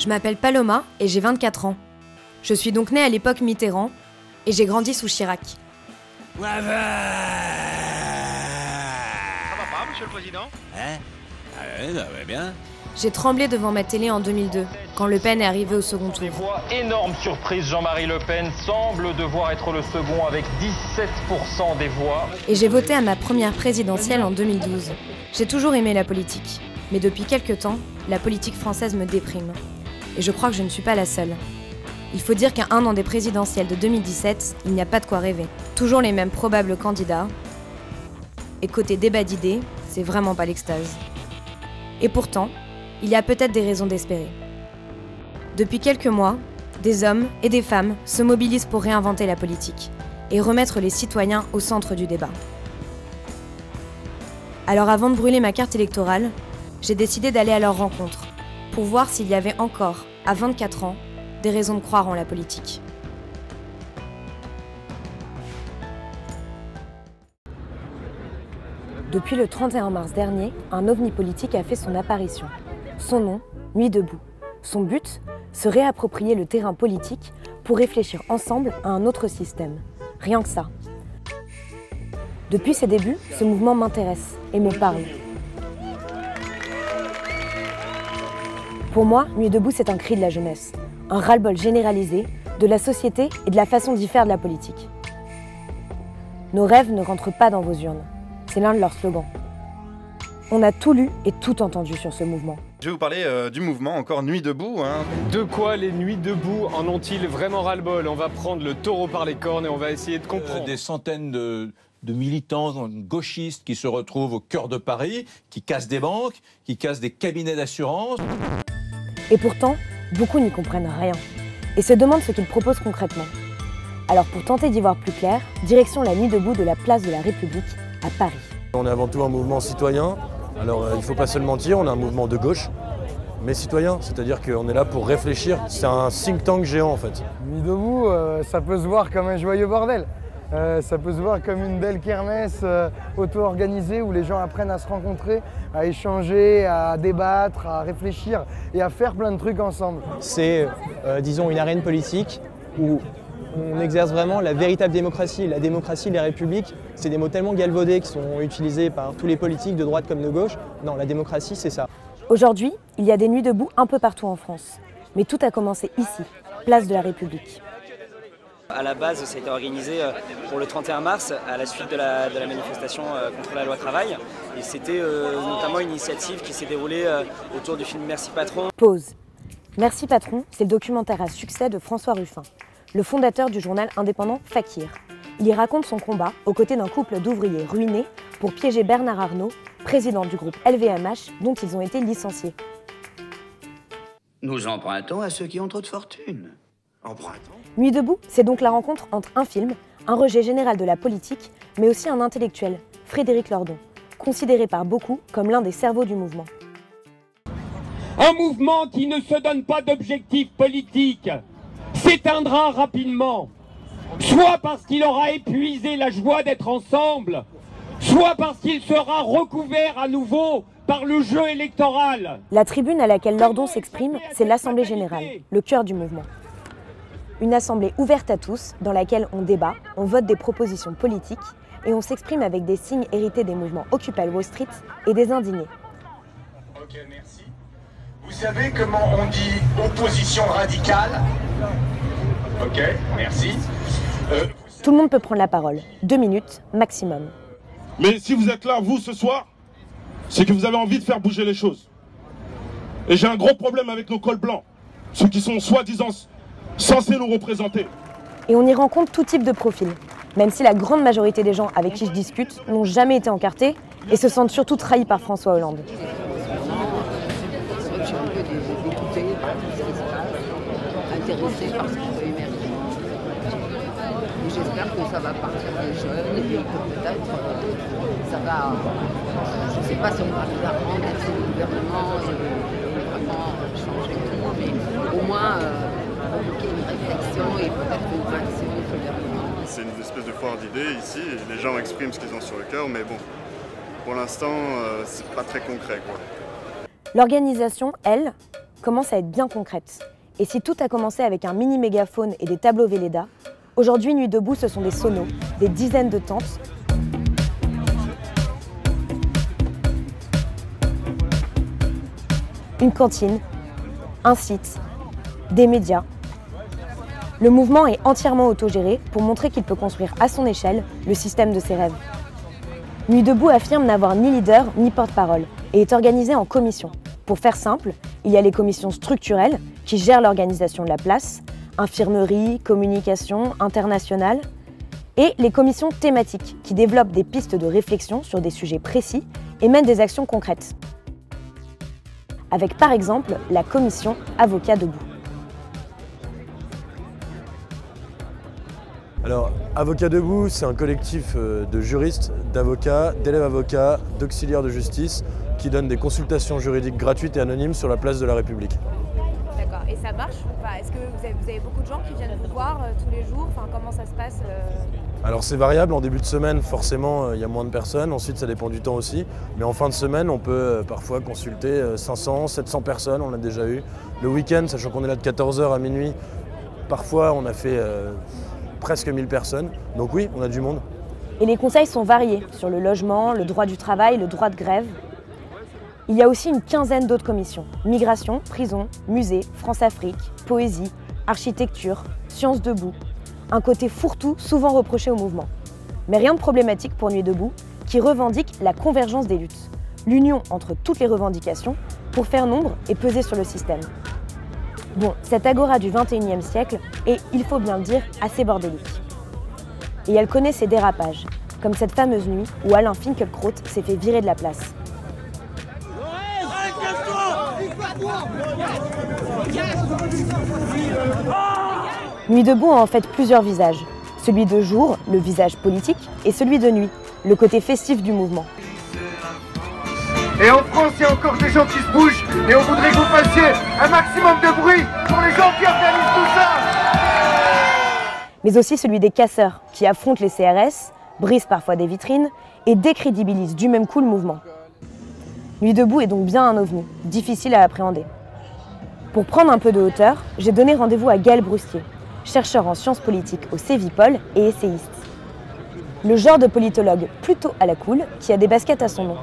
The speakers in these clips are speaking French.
Je m'appelle Paloma et j'ai 24 ans. Je suis donc née à l'époque Mitterrand et j'ai grandi sous Chirac. Ça va pas, monsieur le président? Hein? Ah ouais, ça va bien. J'ai tremblé devant ma télé en 2002, quand Le Pen est arrivé au second tour. Des voix, énorme surprise, Jean-Marie Le Pen semble devoir être le second avec 17% des voix. Et j'ai voté à ma première présidentielle en 2012. J'ai toujours aimé la politique, mais depuis quelques temps, la politique française me déprime. Et je crois que je ne suis pas la seule. Il faut dire qu'à un an des présidentielles de 2017, il n'y a pas de quoi rêver. Toujours les mêmes probables candidats. Et côté débat d'idées, c'est vraiment pas l'extase. Et pourtant, il y a peut-être des raisons d'espérer. Depuis quelques mois, des hommes et des femmes se mobilisent pour réinventer la politique et remettre les citoyens au centre du débat. Alors avant de brûler ma carte électorale, j'ai décidé d'aller à leur rencontre pour voir s'il y avait encore, à 24 ans, des raisons de croire en la politique. Depuis le 31 mars dernier, un ovni politique a fait son apparition. Son nom, Nuit debout. Son but, se réapproprier le terrain politique pour réfléchir ensemble à un autre système. Rien que ça. Depuis ses débuts, ce mouvement m'intéresse et me parle. Pour moi, Nuit debout, c'est un cri de la jeunesse. Un ras-le-bol généralisé de la société et de la façon d'y faire de la politique. Nos rêves ne rentrent pas dans vos urnes. C'est l'un de leurs slogans. On a tout lu et tout entendu sur ce mouvement. Je vais vous parler du mouvement encore Nuit debout. De quoi les Nuits debout en ont-ils vraiment ras-le-bol? On va prendre le taureau par les cornes et on va essayer de comprendre. Des centaines de militants gauchistes qui se retrouvent au cœur de Paris, qui cassent des banques, qui cassent des cabinets d'assurance. Et pourtant, beaucoup n'y comprennent rien et se demandent ce qu'ils proposent concrètement. Alors pour tenter d'y voir plus clair, direction la Nuit debout de la place de la République à Paris. On est avant tout un mouvement citoyen. Alors il ne faut pas se le mentir, on est un mouvement de gauche, mais citoyen, c'est-à-dire qu'on est là pour réfléchir. C'est un think tank géant en fait. Nuit debout, ça peut se voir comme un joyeux bordel. Ça peut se voir comme une belle kermesse auto-organisée où les gens apprennent à se rencontrer, à échanger, à débattre, à réfléchir et à faire plein de trucs ensemble. C'est, disons, une arène politique où on exerce vraiment la véritable démocratie. La démocratie, les républiques, c'est des mots tellement galvaudés qui sont utilisés par tous les politiques de droite comme de gauche. Non, la démocratie, c'est ça. Aujourd'hui, il y a des nuits debout un peu partout en France. Mais tout a commencé ici, place de la République. À la base, ça a été organisé pour le 31 mars, à la suite de la manifestation contre la loi travail. Et c'était notamment une initiative qui s'est déroulée autour du film Merci Patron. Pause. Merci Patron, c'est le documentaire à succès de François Ruffin, le fondateur du journal indépendant Fakir. Il y raconte son combat aux côtés d'un couple d'ouvriers ruinés pour piéger Bernard Arnault, président du groupe LVMH, dont ils ont été licenciés. Nous empruntons à ceux qui ont trop de fortune. Empruntons. Nuit debout, c'est donc la rencontre entre un film, un rejet général de la politique, mais aussi un intellectuel, Frédéric Lordon, considéré par beaucoup comme l'un des cerveaux du mouvement. Un mouvement qui ne se donne pas d'objectif politique s'éteindra rapidement, soit parce qu'il aura épuisé la joie d'être ensemble, soit parce qu'il sera recouvert à nouveau par le jeu électoral. La tribune à laquelle Lordon s'exprime, c'est l'Assemblée générale, le cœur du mouvement. Une assemblée ouverte à tous, dans laquelle on débat, on vote des propositions politiques et on s'exprime avec des signes hérités des mouvements Occupy Wall Street et des indignés. Ok, merci. Vous savez comment on dit opposition radicale? Ok, merci. Tout le monde peut prendre la parole, 2 minutes maximum. Mais si vous êtes là, vous, ce soir, c'est que vous avez envie de faire bouger les choses. Et j'ai un gros problème avec nos cols blancs, ceux qui sont soi-disant censés nous représenter. Et on y rencontre tout type de profils, même si la grande majorité des gens avec qui je discute n'ont jamais été encartés et se sentent surtout trahis par François Hollande. Intéressé par ce qu'on peut émerger. J'espère que ça va partir des jeunes et que peut-être ça va, je ne sais pas si on va vraiment mettre le gouvernement et vraiment changer tout, mais au moins provoquer une réflexion et peut-être une réaction du gouvernement. C'est une espèce de foire d'idées ici, et les gens expriment ce qu'ils ont sur le cœur, mais bon, pour l'instant, c'est pas très concret, quoi. L'organisation, elle, commence à être bien concrète. Et si tout a commencé avec un mini mégaphone et des tableaux Velleda, aujourd'hui, Nuit debout, ce sont des sonos, des dizaines de tentes, une cantine, un site, des médias. Le mouvement est entièrement autogéré pour montrer qu'il peut construire à son échelle le système de ses rêves. Nuit debout affirme n'avoir ni leader ni porte-parole et est organisé en commissions. Pour faire simple, il y a les commissions structurelles qui gèrent l'organisation de la place, infirmerie, communication, internationale, et les commissions thématiques qui développent des pistes de réflexion sur des sujets précis et mènent des actions concrètes. Avec par exemple la commission Avocats debout. Alors, Avocats debout, c'est un collectif de juristes, d'avocats, d'élèves avocats, d'auxiliaires de justice qui donnent des consultations juridiques gratuites et anonymes sur la place de la République. D'accord, et ça marche ou pas? Est-ce que vous avez beaucoup de gens qui viennent vous voir tous les jours? Enfin, comment ça se passe Alors c'est variable, en début de semaine forcément il y a moins de personnes, ensuite ça dépend du temps aussi, mais en fin de semaine on peut parfois consulter 500, 700 personnes, on l'a déjà eu. Le week-end, sachant qu'on est là de 14h à minuit, parfois on a fait presque 1000 personnes, donc oui, on a du monde. Et les conseils sont variés sur le logement, le droit du travail, le droit de grève. Il y a aussi une quinzaine d'autres commissions. Migration, prison, musée, France-Afrique, poésie, architecture, sciences debout. Un côté fourre-tout souvent reproché au mouvement. Mais rien de problématique pour Nuit debout, qui revendique la convergence des luttes. L'union entre toutes les revendications pour faire nombre et peser sur le système. Bon, cette agora du 21e siècle est, il faut bien le dire, assez bordélique. Et elle connaît ses dérapages, comme cette fameuse nuit où Alain Finkielkraut s'est fait virer de la place. Nuit debout a en fait plusieurs visages. Celui de jour, le visage politique, et celui de nuit, le côté festif du mouvement. Et en France, il y a encore des gens qui se bougent et on voudrait que vous fassiez un maximum de bruit pour les gens qui organisent tout ça. Mais aussi celui des casseurs, qui affrontent les CRS, brisent parfois des vitrines et décrédibilisent du même coup le mouvement. Nuit debout est donc bien un ovni, difficile à appréhender. Pour prendre un peu de hauteur, j'ai donné rendez-vous à Gaël Broustier, chercheur en sciences politiques au Cévipol et essayiste. Le genre de politologue plutôt à la cool qui a des baskets à son nom.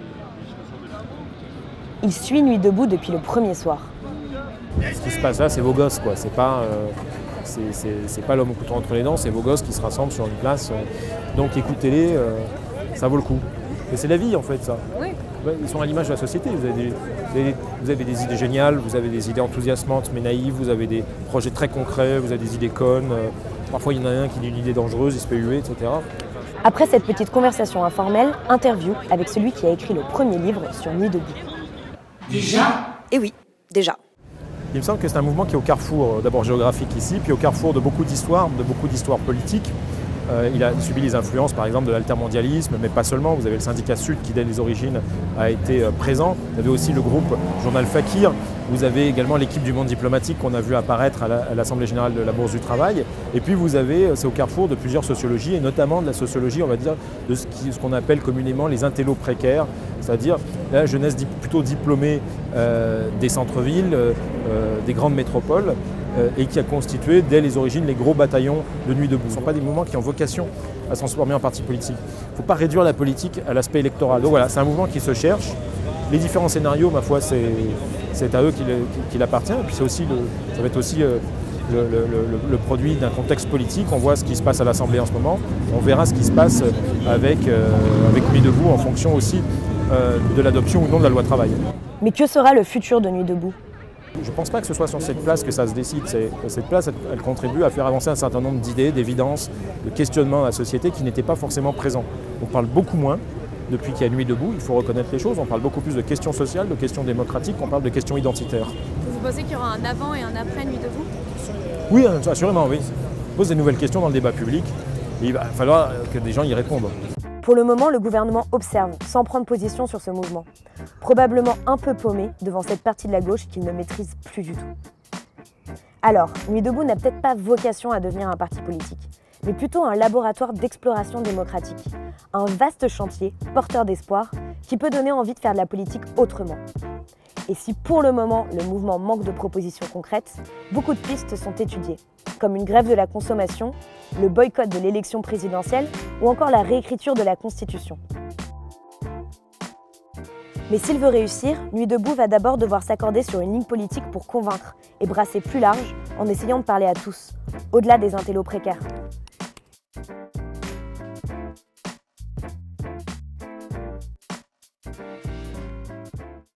Il suit Nuit debout depuis le premier soir. Ce qui se passe là, c'est vos gosses, quoi. C'est pas l'homme au couteau entre les dents, c'est vos gosses qui se rassemblent sur une place. Donc écoutez-les, ça vaut le coup. Et c'est la vie, en fait, ça. Oui. Ils sont à l'image de la société. Vous avez des idées géniales, vous avez des idées enthousiasmantes mais naïves, vous avez des projets très concrets, vous avez des idées connes. Parfois, il y en a un qui a une idée dangereuse, il se fait huer, etc. Après cette petite conversation informelle, interview avec celui qui a écrit le premier livre sur Nuit debout. Déjà? Eh oui, déjà. Il me semble que c'est un mouvement qui est au carrefour, d'abord géographique ici, puis au carrefour de beaucoup d'histoires politiques. Il a subi les influences par exemple de l'altermondialisme, mais pas seulement. Vous avez le syndicat Sud qui dès les origines a été présent. Vous avez aussi le groupe Journal Fakir. Vous avez également l'équipe du monde diplomatique qu'on a vu apparaître à l'Assemblée générale de la Bourse du Travail. Et puis vous avez, c'est au carrefour de plusieurs sociologies, et notamment de la sociologie, on va dire, de ce qu'on appelle communément les intellos précaires, c'est-à-dire la jeunesse plutôt diplômée des centres-villes, des grandes métropoles, et qui a constitué dès les origines les gros bataillons de Nuit debout. Ce ne sont pas des mouvements qui ont vocation à se transformer en parti politique. Il ne faut pas réduire la politique à l'aspect électoral. Donc voilà, c'est un mouvement qui se cherche. Les différents scénarios, ma foi, c'est à eux qu'il appartient. Et puis ça va être aussi le produit d'un contexte politique. On voit ce qui se passe à l'Assemblée en ce moment. On verra ce qui se passe avec Nuit debout en fonction aussi de l'adoption ou non de la loi travail. Mais que sera le futur de Nuit debout ? Je ne pense pas que ce soit sur cette place que ça se décide. Cette place, elle contribue à faire avancer un certain nombre d'idées, d'évidences, de questionnements à la société qui n'étaient pas forcément présents. On parle beaucoup moins depuis qu'il y a Nuit debout, il faut reconnaître les choses. On parle beaucoup plus de questions sociales, de questions démocratiques, on parle de questions identitaires. Vous pensez qu'il y aura un avant et un après Nuit debout ? Oui, assurément, oui. On pose des nouvelles questions dans le débat public et il va falloir que des gens y répondent. Pour le moment, le gouvernement observe, sans prendre position sur ce mouvement. Probablement un peu paumé devant cette partie de la gauche qu'il ne maîtrise plus du tout. Alors, Nuit debout n'a peut-être pas vocation à devenir un parti politique, mais plutôt un laboratoire d'exploration démocratique. Un vaste chantier, porteur d'espoir, qui peut donner envie de faire de la politique autrement. Et si pour le moment, le mouvement manque de propositions concrètes, beaucoup de pistes sont étudiées, comme une grève de la consommation, le boycott de l'élection présidentielle ou encore la réécriture de la Constitution. Mais s'il veut réussir, Nuit debout va d'abord devoir s'accorder sur une ligne politique pour convaincre et brasser plus large en essayant de parler à tous, au-delà des intellos précaires.